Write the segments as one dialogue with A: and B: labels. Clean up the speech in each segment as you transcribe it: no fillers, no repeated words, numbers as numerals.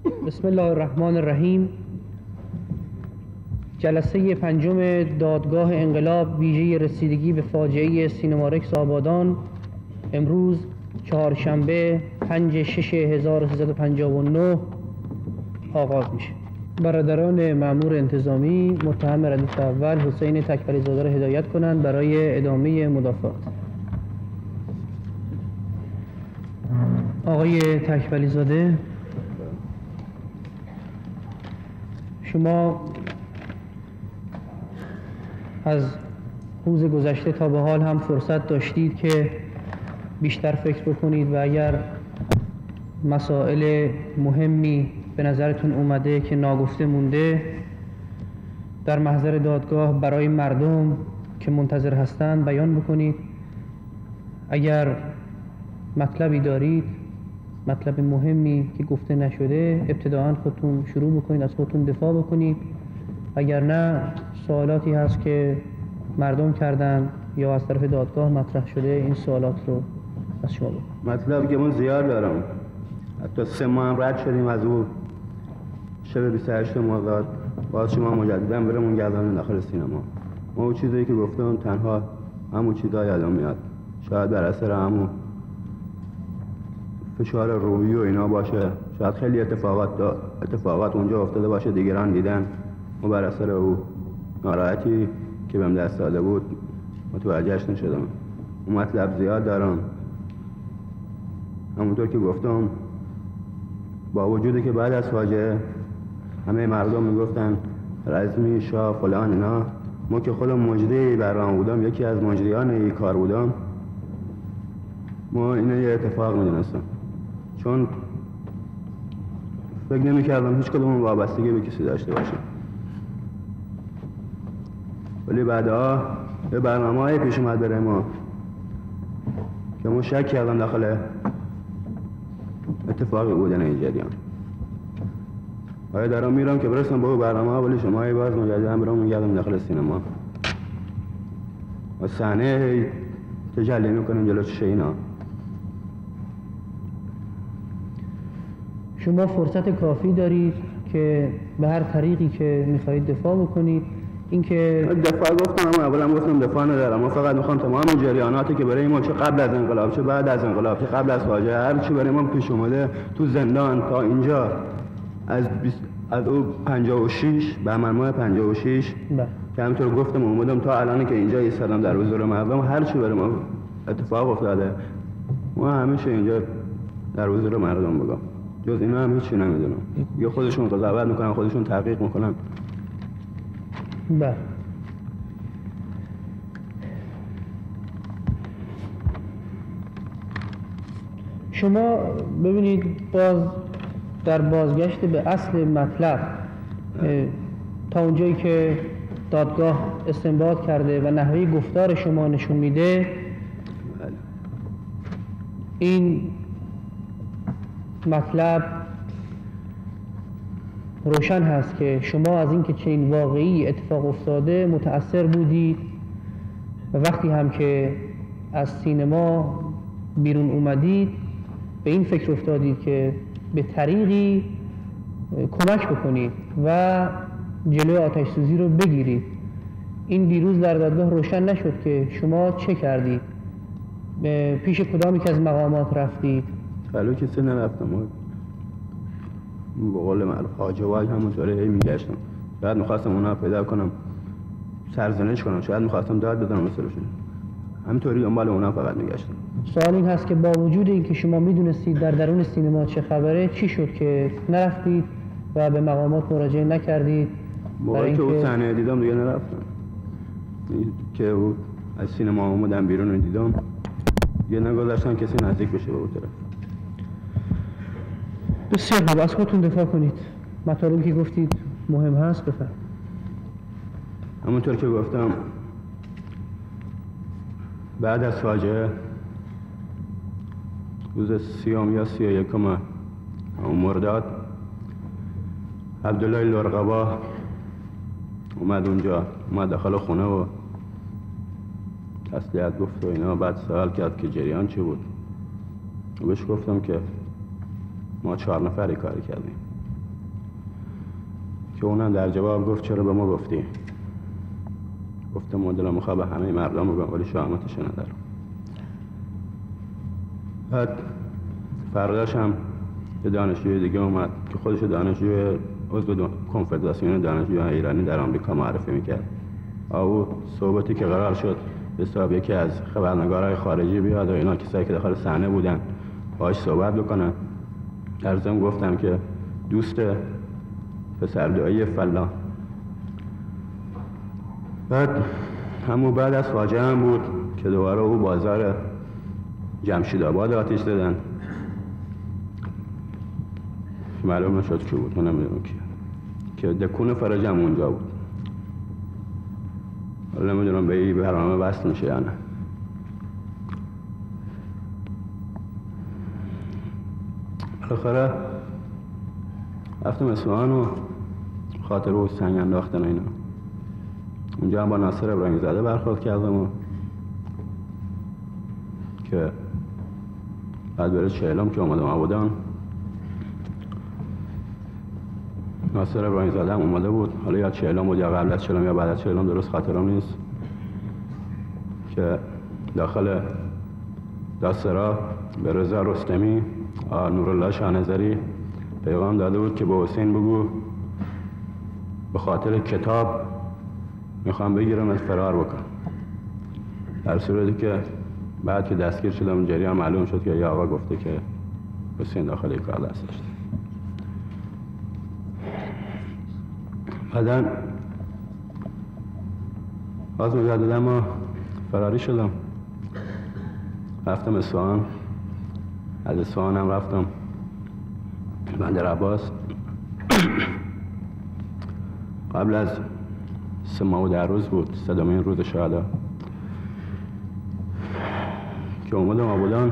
A: بسم الله الرحمن الرحیم. جلسه پنجم دادگاه انقلاب ویژه رسیدگی به فاجعه سینمارکس آبادان امروز چهارشنبه 5/6/1359 آغاز میشه. برادران مأمور انتظامی متهم ردیف اول حسین تکبری زاده را هدایت کنند برای ادامه مدافعات. آقای تکبری زاده، شما از روز گذشته تا به حال هم فرصت داشتید که بیشتر فکر بکنید و اگر مسائل مهمی به نظرتون اومده که ناگفته مونده در محضر دادگاه برای مردم که منتظر هستند بیان بکنید. اگر مطلبی دارید، مطلب مهمی که گفته نشده، ابتداعاً خودتون شروع بکنید، از خودتون دفاع بکنید. اگر نه سوالاتی هست که مردم کردن یا از طرف دادگاه مطرح شده، این سوالات رو از شما بکنید.
B: مطلبی که من زیاد دارم، حتی 3 ماه هم رد شدیم از اون شب 28 مرداد، باز شما مجددا برمون گردن داخل سینما. ما اون چیزایی که گفتم تنها همون چیزا یادم میاد، شاید بر اثر همون فشار روحی و اینا باشه، شاید خیلی اتفاقات اونجا افتاده باشه دیگران دیدن و بر اثر او ناراحتی که بهم دست داده بود متوجهش نشدم. اون مطلب زیاد دارم. همونطور که گفتم، با وجودی که بعد از فاجعه همه مردم میگفتن رزمی، شاه، فلان اینا، ما که خودم مجری برنامه بودم، یکی از مجریان این کار بودم، ما اینو یه اتفاق میدونستم، چون فکر نمی‌کردم هیچ کدوم وابستگی به کسی داشته باشیم. ولی بعدها یه برنامه‌ای پیش اومد برای ما که ما شک کردم داخل اتفاقی بودن این جریان. دارم میرم که برسم به برنامه، ولی شما باز مجددا برام میگردم داخل سینما و صحنه تجلی میکنیم جلو چشم اینا.
A: شما فرصت کافی دارید که به هر طریقی که میخواهید دفاع بکنید. اینکه
B: دفاع گفتم، اولا گفتم دفاع ندارم، ما فقط میخوام تمام جریاناتی که برای ما چه قبل از انقلاب، چه بعد از انقلاب، چه قبل از فاجعه، هر چی برای ما پیش اومده تو زندان تا اینجا، از او 56 بهمن ماه 56 که همینطور گفتم اومدم تا الان که اینجا ایستادم در حضور مردم، هر چی برای ما اتفاق افتاده ما همیشه اینجا در حضور مردم بگم. جز اینا هم هیچی نمیدونم. یا خودشون قضاوت میکنن، خودشون تحقیق میکنن.
A: بله. شما ببینید، باز در بازگشت به اصل مطلب، تا اونجایی که دادگاه استنباط کرده و نحوه گفتار شما نشون میده، این مطلب روشن هست که شما از اینکه چنین واقعی اتفاق افتاده متأثر بودید و وقتی هم که از سینما بیرون اومدید به این فکر افتادید که به طریقی کمک بکنید و جلوی آتش سوزی رو بگیرید. این دیروز در دادگاه روشن نشد که شما چه کردید، پیش کدامی که از مقامات رفتید؟
B: خلو کسی نرفتم، به قول معروف حاجوای همونطوره میگشتم. شاید میخواستم اونا پیدا کنم، سرزنش کنم، شاید میخواستم داد بدم مثلشون، همینطوری دنبال اونا فقط میگشتم.
A: سوال این هست که با وجود این که شما میدونستید در درون سینما چه خبره، چی شد که نرفتید و به مقامات مراجعه نکردید؟
B: موقعی که اون صحنه دیدم دیگه نرفتم، که او از سینما اومدم بیرون دیدم، یه نگذاشتم کسی نزدیک بشه به اون طرف.
A: بسیار خوب، از خودتون دفاع کنید. مطالبی که گفتید مهم هست، بفرمایید.
B: همونطور که گفتم، بعد از فاجعه روز 30 یا 31 مرداد، عبدالله لرقبا اومد اونجا، اومد داخل خونه و تسلیت گفت و اینا. بعد سوال کرد که جریان چی بود. بهش گفتم که ما 4 نفری کاری کردیم. که اونم در جواب گفت چرا به ما گفتی؟ گفتم ما دلم میخواد به همه مردم بگم ولی شهامتش ندارم. بعد فرداش هم یه دانشجوی دیگه اومد که خودش دانشجوی عضو کنفدراسیون دانشجویان ایرانی در آمریکا معرفی میکرد. او صحبتی که قرار شد به حساب یکی از خبرنگارهای خارجی بیاد و اینا کسایی که داخل صحنه بودن باهاش صحبت بکنن. در ضمن گفتم که دوست پسردایی فلا. بعد بعد از فاجعه هم بود که دوباره او بازار جمشید-آباد آتش زدن. معلوم نشد کی بود، من نمیدونم کی، که دکون فرج هم اونجا بود. حالا نمیدونم به این برنامه وصل میشه یا نه. بالاخره رفتم اصفهان و خاطر او سنگ انداختن اینا. اونجا هم با ناصر ابراهیم زاده برخورد کردم و که بعد بره چهلم که اومدم آبادان. ناصر ابراهیم زاده هم اومده بود، حالا یا چهلم بود یا قبل از چهلم یا بعد از چهلم، درست خاطرم نیست، که داخل داسرا به رضا رستمی نورالله شاهنظری پیغام داده بود که به حسین بگو به خاطر کتاب میخوام بگیرم از فرار بکن. در صورتی که بعد که دستگیر شدم اون جریان معلوم شد که یه آقا گفته که حسین داخل یک کار دست داشته. بعدن باز مجددا ما فراری شدم، رفتم اصفهان. از اصفهان هم رفتم بندر عباس. قبل از 3 ماه و 10 روز بود، 3مین روز شهدا که اومدم آبادان.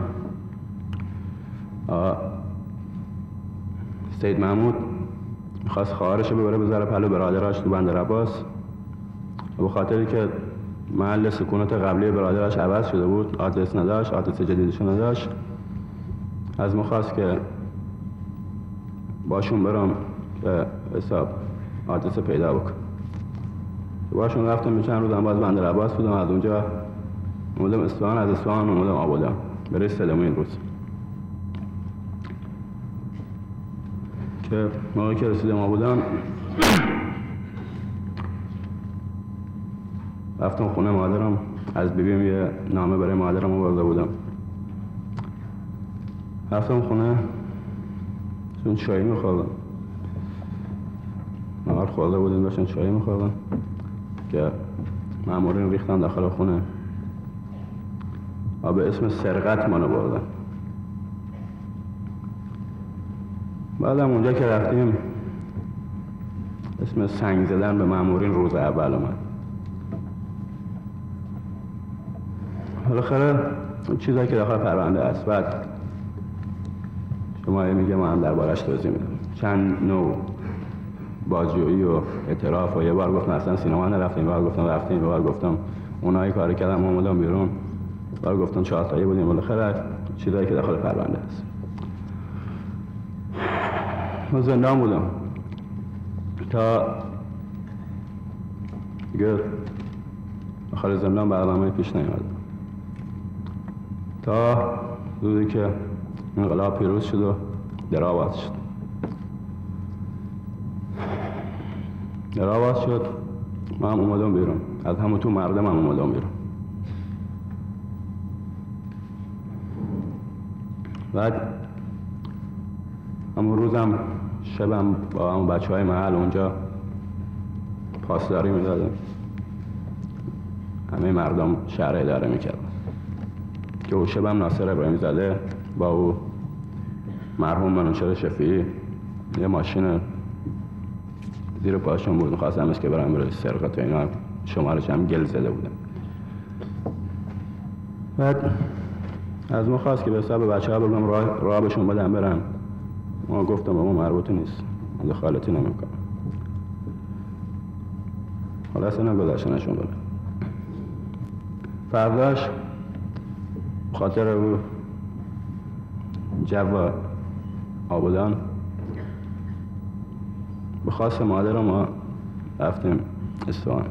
B: سید محمود میخواست خواهرش ببره بذاره پلو برادرش تو بندر عباس، به خاطری که محل سکونت قبلی برادرش عوض شده بود، آدرس نداشت، آدرس جدیدش نداشت، از ما خواست که باشون برم که حساب آدرس پیدا بکن. باشون رفتم چند روز هم باز بندر عباس بودم. از اونجا اومدم اصفهان، از اصفهان اومدم آبادان برای 3مین روز. که موقعی که رسیدم آبادان رفتم خونه مادرم، از بیبیم یه نامه برای مادرم آورده بودم. رفتم خونه، چون چایی میخوردم، نهار خورده بودیم داشتن چایی میخوردم که مامورین ریختن داخل خونه و به اسم سرقت منو بردن. بعدم اونجا که رفتیم اسم سنگ زدن به مامورین روز اول اومد. بالاخره چیزایی که داخل پرونده است، بعد شما میگه ما هم دربارش توضیح میدم. چند نوع بازجویی و اعتراف و یه بار گفتم اصلا سینما نرفتیم، یه بار گفتم رفتیم، یه بار گفتم اونایی کاری کردن ما اومدم بیرون، یه بار گفتم 4 تایی بودیم. بالاخره چیزایی که داخل پرونده است. من زندان بودم تا دیگه داخل زندان برنامه پیش نیامد، تا روزی که انقلاب پیروز شد و در آباد شد. در آباد شد من هم اومدم بیرون، از همون تو مردم هم اومدم بیرون. بعد همون روزم شبم با همون بچه های محل اونجا پاسداری میدادم، همه مردم شهر اداره میکردن. که او شبم ناصر ابراهیم زاده با او مرحوم منوچهر شفیعی یه ماشین زیر پاشون بود، میخواستمش که برام برای سرقت و اینا، شمارش هم گل زده بودم. بعد از ما خواست که به حساب بچه ها بگم راه بهشون بدم برن. ما گفتم به ما مربوطی نیست، من دخالتی نمیکنم. حالا اصلا گذاشتنشون برن. فرداش خاطر او جو آبادان به خواست مادر ما رفتیم اصفهان.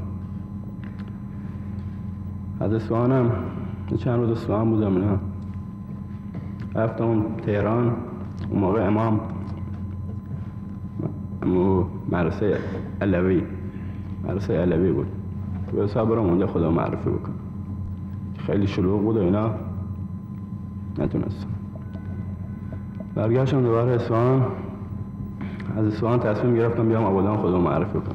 B: از اصفهانم چند روز اصفهان بودم اینا، رفتم تهران. اون موقع امام مدرسه علوی بود، به حساب برم اونجا خدا معرفی بکنم. خیلی شلوغ بود و اینا نتونستم. برگشتم دوباره اصفهان. از اصفهان تصمیم گرفتم بیام آبادان خدا معرفی کنم.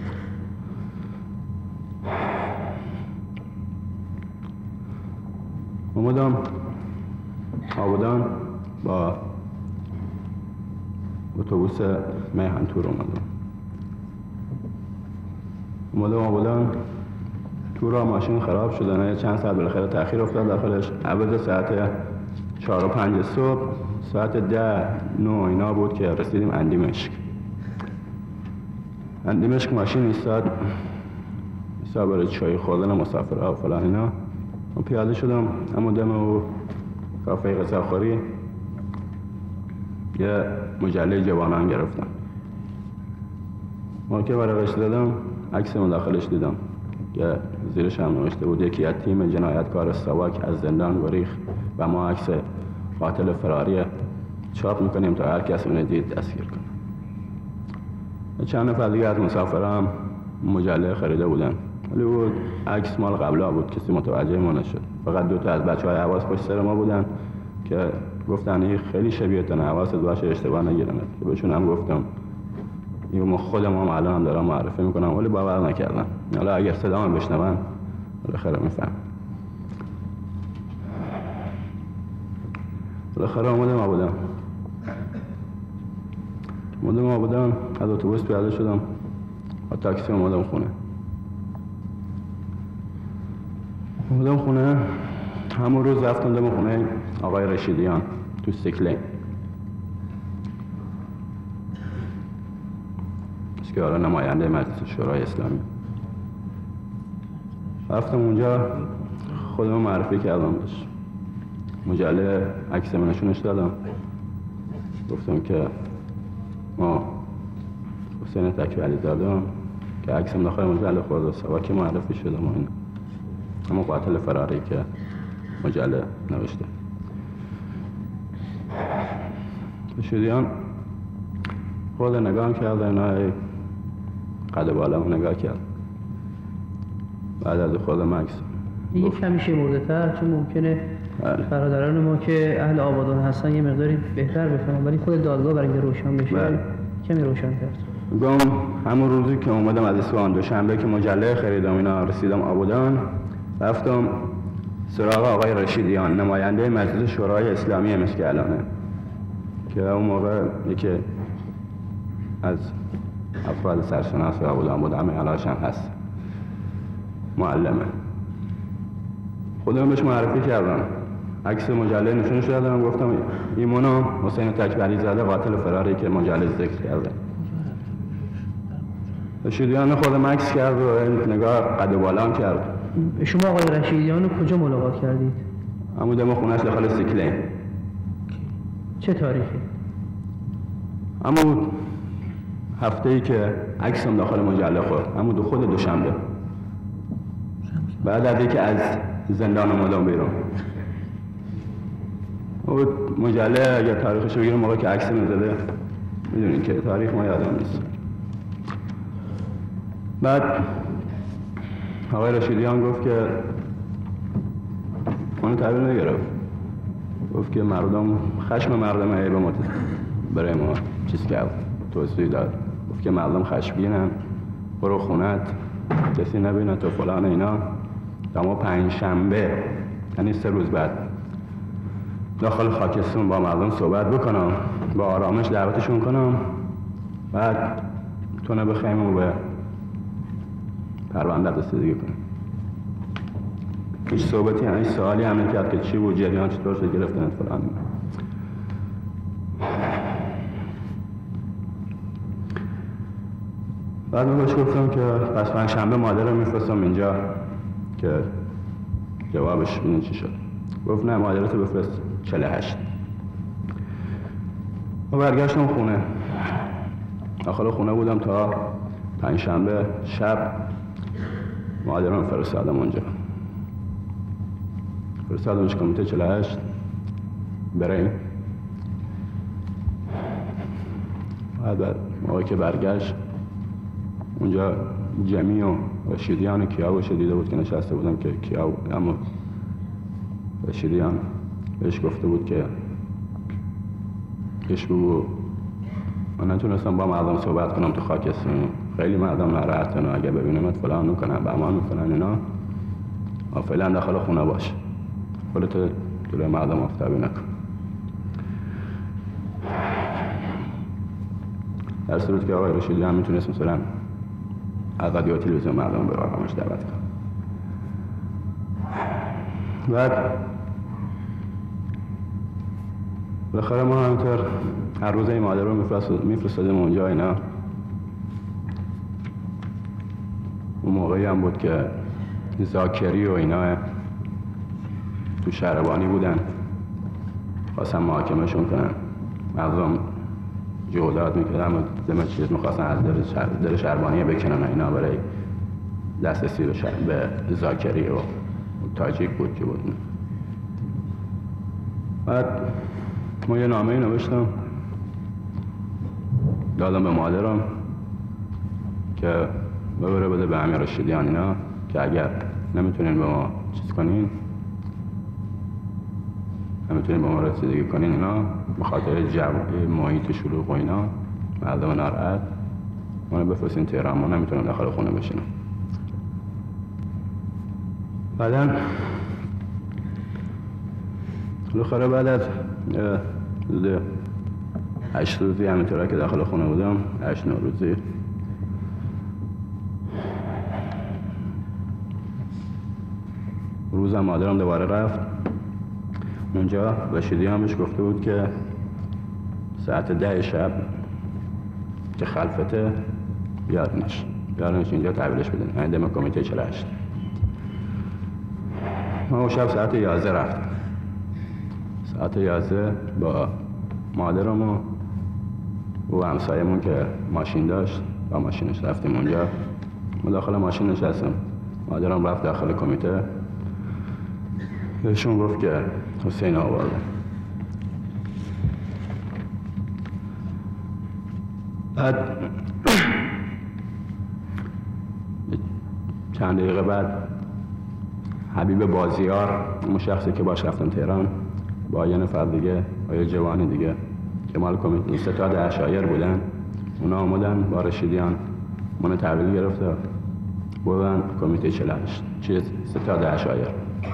B: اومدم آبادان با اتوبوس میهن تور اومدم آبادان. تو راه ماشین خراب شد، چند ساعت بالاخره تأخیر افتاد داخلش. عوض ساعت 4 و 5 صبح ساعت 10-9 اینا بود که رسیدیم اندیمشک. ماشین ایستاد برای چای خوردن مسافرها و فلان اینا. من پیاده شدم اما دم و کافه غذاخوری یه مجله جوانان گرفتم. ما که ورقش دادم عکس من داخلش دیدم که زیرش هم نوشته بود یکی از تیم جنایتکار ساواک از زندان گریخت و ما عکس قاتل فراری چاپ میکنیم تا هر کس اون دید دستگیر کنه. چند نفر دیگه از مسافرام مجله خریده بودن، ولی بود عکس مال قبلا بود، کسی متوجه ما نشد. فقط 2 تا از بچهای حواس پشت سر ما بودن که گفتن این خیلی شبیه تنه، حواست باشه اشتباه نگیرن. که بهشون هم گفتم این خودم هم الان هم دارم معرفی میکنم، ولی باور نکردن. حالا اگر صدام بشنون بالاخره میفهم. بالاخره اومدم آبادان. از اتوبوس پیاده شدم، با تاکسی اومدم خونه. همون روز رفتم دم خونه آقای رشیدیان تو سکلین که حالا نماینده مجلس شورای اسلامی. رفتم اونجا خودم معرفی کردم بهش، مجله عکس من نشونش دادم، گفتم که ما حسین تکی علیزاده که عکسم داخل مجله خورد ساواک معرفی شدم و این اما قاتل فراری که مجله نوشته. رشیدیان خود نگاه کرد، اینا قد بالام نگاه کرد. بعد از خود مکس
A: یه کمی شمرده تر، چون ممکنه برادران ما که اهل آبادان هستن یه مقداری بهتر بفهمن، ولی خود دادگاه برای اینکه روشن بشه کمی روشن کرد.
B: گم همون روزی که اومدم از اصفهان، دوشنبه که مجله خریدم اینا، رسیدم آبادان، رفتم سراغ آقای رشیدیان نماینده مجلس شورای اسلامی مسکلانه که اون موقع یکی از افراد سرشناس آبادان بود، همه علاش هم هست، معلمه. خودم بهش معرفی کردم، عکس مجله نشونش دادم، گفتم ایمونو حسین تکی علیزاده قاتل فراری که مجله ذکر کرده. رشیدیان خودم عکس کرد و نگاه قد و بالام کرد.
A: شما آقای رشیدیان رو کجا ملاقات کردید؟
B: همون دم خونه‌اش داخل سکلین.
A: چه تاریخی؟
B: همون هفته‌ای که عکسم داخل مجله خورد، همون خود دوشنبه، بعد از اینکه از زندان اومدم بیرون. اون مجله اگر تاریخش رو بگیرم موقع که عکس می‌زده، میدونین که تاریخ ما یادم نیست. بعد آقای رشیدیان گفت که اونو تحویل نگرفت، گفت که خشم مردم عیبه برای ما چیز کرد، توضیح داد، گفت که مردم خشمگینن، برو خونت کسی نبینه تو فلان اینا. اما 5 شنبه یعنی 3 روز بعد داخل خاکستون با مردم صحبت بکنم، با آرامش دعوتشون کنم، بعد تو نبخیم و به پرونده رسیدگی کنم. هیچ صحبتی هیچ سوالی هم نکرد که چی بود، جریان چطور شد گرفتن فلان. بعد من بهش گفتم که پس 5 شنبه مادرم میفرستم اینجا که جوابش ببینیم چی شد. گفت نه مادرتو بفرست 48. و برگشتم خونه. داخل خونه بودم تا پنجشنبه شب مادرم فرستادم اونجا، فرستادمش کمیته 48 بریم. بعد موقعی که برگشت اونجا جمی و رشیدیان کیاوش دیده بود که نشسته بودم که اما رشیدیان بهش گفته بود که بهش بگو من نتونستم با مردم صحبت کنم تو خاکستان، خیلی مردم ناراحتن و اگه ببینمت فلان میکنن بهمان میکنن اینا، فعلا داخل خونه باش، خودت جلوی مردم آفتابی نکن. در صورت که آقای رشیدیان میتونست مثلا از رادیو تلویزیون مردم به آقامش دعوت کنه. بعد بالاخره ما همینطور هر روز این مادر رو میفرستادیم اونجا اینا. اون موقعی هم بود که زاکری و اینا تو شهربانی بودن، خواستن محاکمهشون کنن، مردم جهودات میکردن و زمین چیز میخواستن از در شهربانی بکنن اینا برای دسترسی به زاکری و تاجیک بود که بود. بعد ما یه نامه نوشتم دادم به مادرم که ببره بده به امیر رشیدیان اینا که اگر نمیتونین به ما چیز کنین، نمیتونین به ما رسیدگی کنین اینا، به خاطر محیط شلوغ و اینا مردم ناراحت منو بفرستین تهران، ما نمیتونم داخل خونه بشینم. بعدن بالاخره بعد از 8 روزی همینطوره که داخل خونه بودم، 8-9 روزی، روزم مادرم دوباره رفت اونجا. رشیدیان بهش گفته بود که ساعت 10 شب که خلفته بیارنش اینجا تحویلش بدن، یعنی دم کمیته 48. ما اون شب ساعت 11 رفتم. ساعت 11 با مادرم و همسایمون که ماشین داشت با ماشینش رفتیم اونجا. ما داخل ماشین نشستم، مادرم رفت داخل کمیته، بهشون گفت که حسین آورده. بعد چند دقیقه بعد حبیب بازیار، اون شخصی که باش رفتم تهران با یه نفر دیگه و یه جوانی دیگه که مال کمیته ستاد عشایر بودن، اونا آمدن با رشیدیان منو تحویل گرفته بودن کمیته 48 ستاد عشایر.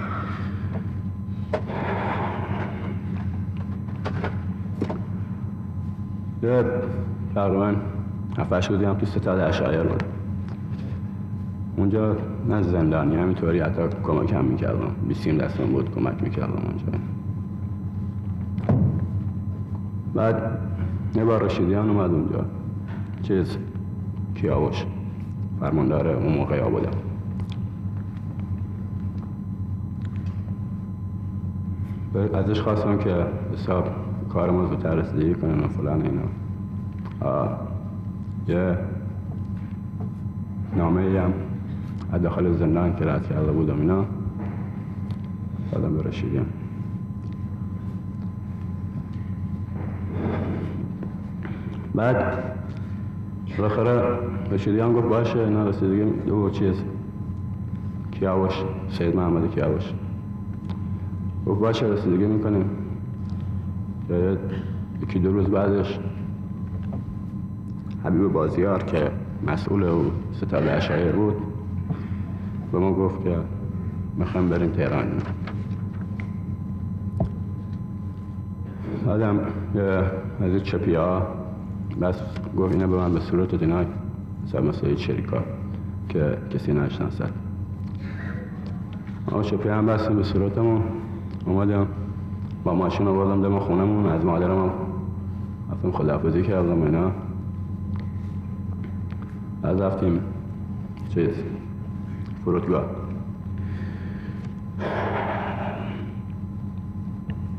B: تقریبا 7-8 روزی هم تو ستاد عشایر بود. اونجا نه زندانی، همینطوری حتی کمک هم میکردم، بیسیم دستم بود کمک میکردم اونجا. بعد یه بار رشیدیان اومد اونجا، کیاوش فرماندار اون موقعی بودم. ازش خواستم که حساب کار ما زودتر رسیدگی کنن و فلان اینا. یه نامه هم از داخل زندان که رد کرده بودم اینا دادم به رشیدیان. بعد بالاخره رشیدیان گفت باشه اینا رسیدگی دو کیاوش، سید محمد کیاوش گفت باشه رسیدگی میکنیم. یکی 2 روز بعدش حبیب بازیار که مسئول او ستاد عشایر بود به ما گفت که میخوایم بریم تهران. آدم از این چپی ها بس گفت اینه به من به صورت دینای مثل شریکا که کسی نشناسد. ما چپی هم بستیم به صورتمون، اومدم با ماشین آوردم دم خونمون، از مادرم رفتم خداحافظی کردم اینا. از رفتیم فرودگاه.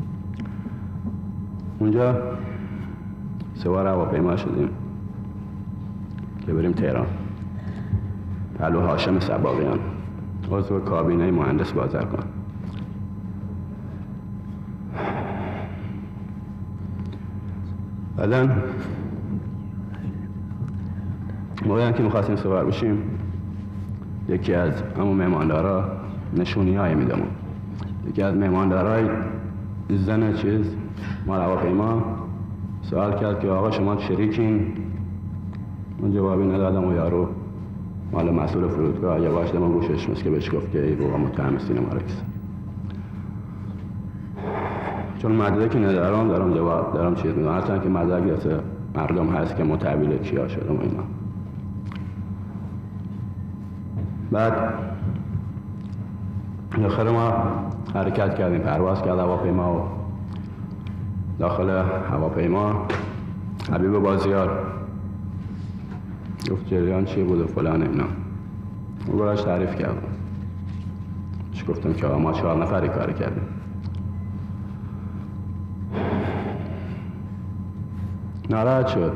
B: اونجا سوار هواپیما شدیم که بریم تهران. پهلو هاشم صباغیان، عضو کابینه مهندس بازرگان. بعدن موقعی که میخواستیم سوار بشیم، یکی از همون مهماندارا نشونی های میدمون. یکی از مهماندارای زن مال هواپیما سوال کرد که آقا شما شریکین؟ من جوابی ندادم و یارو مال مسئول فرودگاه یواش دم گوشش مثل که بهش گفت که ای بابا متهم سینما رکس. چون مدرکی ندارم دارم چیز میدونم، هرچند که مدرک مردم هست که متحویل کیا شدم و اینا. بعد آخر ما حرکت کردیم، پرواز کرد هواپیما و داخل هواپیما حبیب بازیار گفت جریان چی بود و فلان اینا. اون براش تعریف کردم، چی گفتم که ما 4 نفری کار کردیم. ناراحت شد.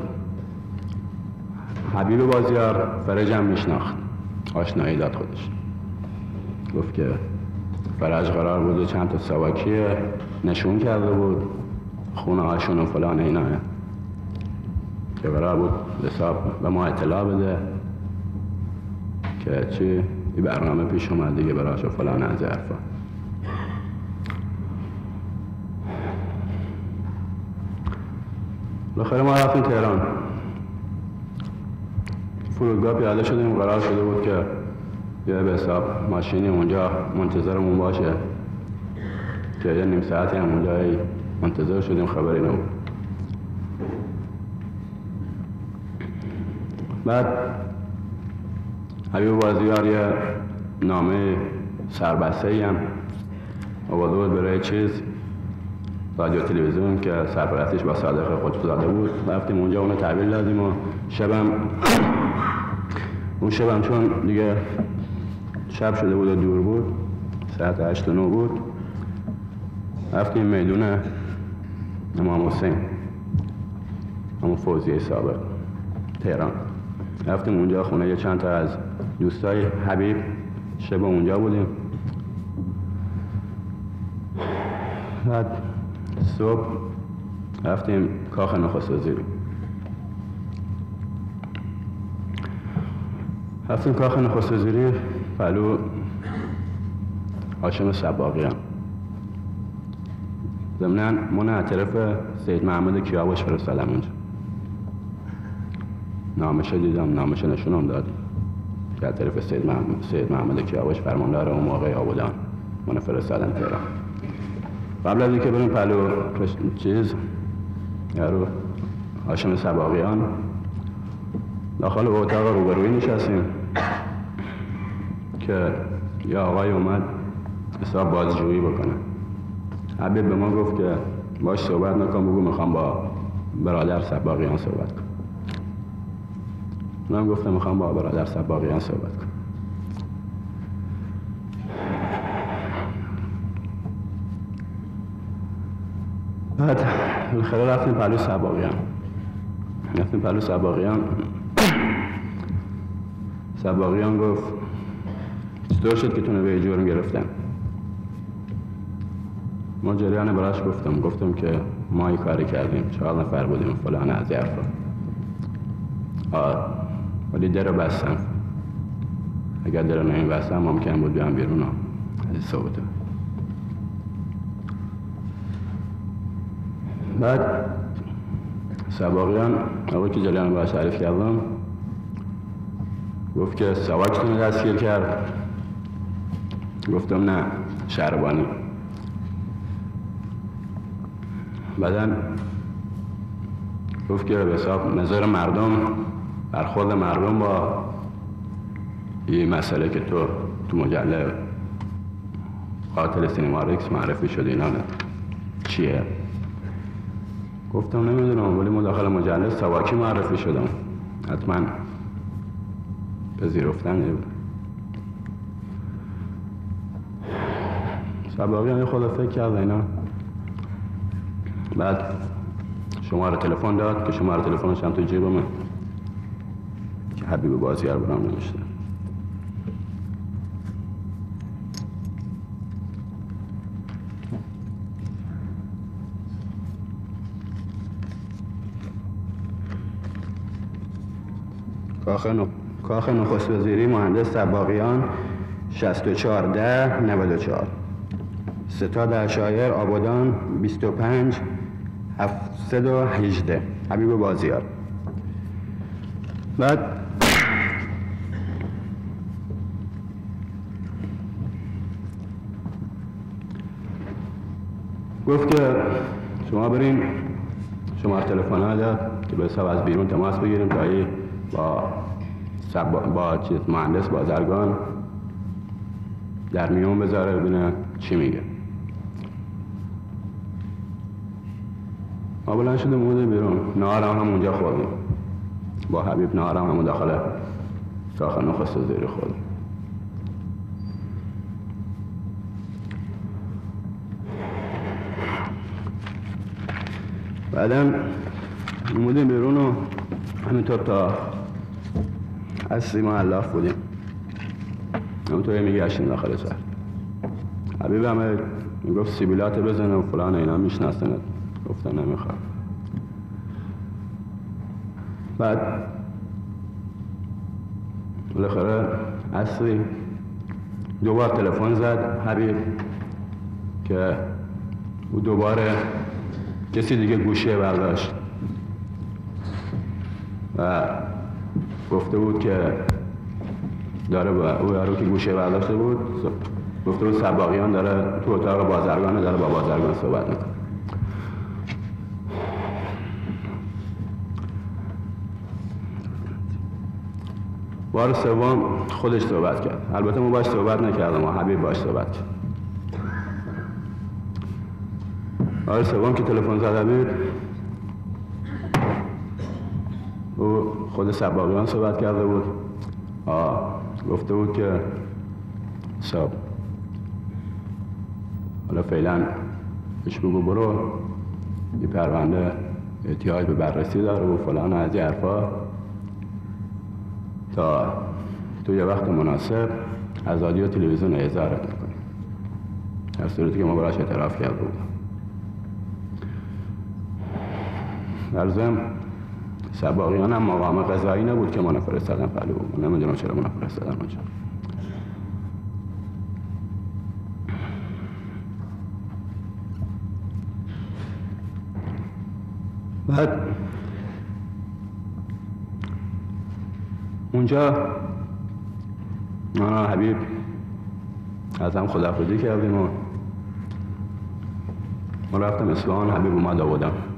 B: حبیب بازیار فرجم میشناخت، آشنایی داد خودش. گفت که فرج قرار بود چند تا سواکی نشون کرده بود خونه هاشون و فلان اینا، که قرار بود حساب به ما اطلاع بده که چی این برنامه پیش اومد دیگه براش و فلان از حرفا. بالاخره ما رفتیم تهران. فرودگاه پیاده شدیم، قرار شده بود که یه به حساب ماشینی اونجا منتظرمون باشه که یه نیم ساعتی هم اونجا منتظر شدیم، خبری نبود. بعد حبیب بازیار یه نامه سربسته‌ای هم آورده بود برای رادیو تلویزیون که سرپرستیش با صادق قطب‌زاده بود. رفتیم اونجا اونو تحویل دادیم و اون شبم چون دیگه شب شده بود و دور بود، ساعت 8 و 9 بود، رفتیم میدون امام حسین، همون فوزیه سابق تهران. رفتیم اونجا خونه یه چند تا از دوستای حبیب، شب اونجا بودیم. بعد صبح رفتیم کاخ نخست وزیری. رفتیم کاخ نخست وزیری پهلو هاشم صباغیان. ضمناً من از طرف سید محمد کیاوش فرستادم اونجا. نامشه دیدم، نامشه نشونم داد که از طرف سید محمد کیاوش فرماندار اون موقع آبادان من فرستادن تهران. قبل از اینکه بریم پهلو یارو هاشم صباغیان داخل اتاق روبرویی نشستیم که یه آقای اومد حساب بازجویی بکنه. حبیب به ما گفت که باش صحبت نکن، بگو میخوام با برادر صباغیان صحبت کنم. من گفتم میخوام با برادر صباغیان صحبت کنم. بعد بالاخره رفتیم پهلو صباغیان. صباغیان گفت چطور شد که تونه به جرم گرفتن؟ ما جریان براش گفتم که ما این کاری کردیم، 4 نفر بودیم فلان از حرفا. ولی در بستم، اگر در نمی بستم ممکن بود بیام بیرون از صحبت. بعد صباغیان آقایی که جریان براش تعریف کردم گفت که سواکتون رو دستگیر کرد. گفتم نه، شهربانی. بعدن گفت که به حساب نظر مردم، برخورد مردم با این مسئله که تو مجله قاتل سینما رکس معرفی شده اینا چیه؟ گفتم نمیدونم، ولی ما داخل مجله سواکی معرفی شدم، حتما پذیرفتن نبود. صباغیان خود فکر کرد اینا. بعد شماره تلفن داد که شماره تلفنش هم تو جیبمه، که حبیب بازیار برام نوشته. کاخ نخست وزیری مهندس سباقیان 641094 ستاد عشایر آبادان 25718 حبیب بازیار. بعد گفت که شما برین شماره تلفن ها داد که به حساب از بیرون تماس بگیریم تا با چیز مهندس بازرگان در میون بذاره ببینه چی میگه. ما بلند شدیم اومدیم بیرون، نهارم هم اونجا خوردیم با حبیب، نهارم هم داخل کاخ نخست وزیری خوردیم. بعدم اومدیم بیرون و همینطور تا اصلی ما علاف بودیم، همونطور میگشتیم داخل شهر. حبیب همه میگفت سیبیلات بزنه و فلان اینا، میشناسنت. گفتن نمیخواد. بعد بالاخره اصلی دوبار تلفن زد حبیب که او دوباره کسی دیگه گوشه برداشت و گفته بود که داره با او یارو که گوشه برداشته بود، گفته بود سباقیان داره تو اتاق بازرگان، داره با بازرگان صحبت میکنه. بار سوم خودش صحبت کرد. البته ما باش صحبت نکردم، ما حبیب باش صحبت کرد. بار سوم که تلفن زد حبیب، او خود سباقیان صحبت کرده بود. گفته بود که صاحب حالا فعلا بهش بگو برو، این پرونده احتیاج به بررسی داره و فلان از این حرفا، تا تو یه وقت مناسب از رادیو تلویزیون اعزارت میکنی. در صورتی که ما براش اعتراف کرده بودم. در ضمن سباقیان هم مقام قضایی نبود که منو فرستادن پلو. من نمیدونم چرا منو فرستادن اونجا. بعد اونجا حبیب از هم خداحافظی کردیم و ما رفتم اصفهان. حبیب اومد آبادان.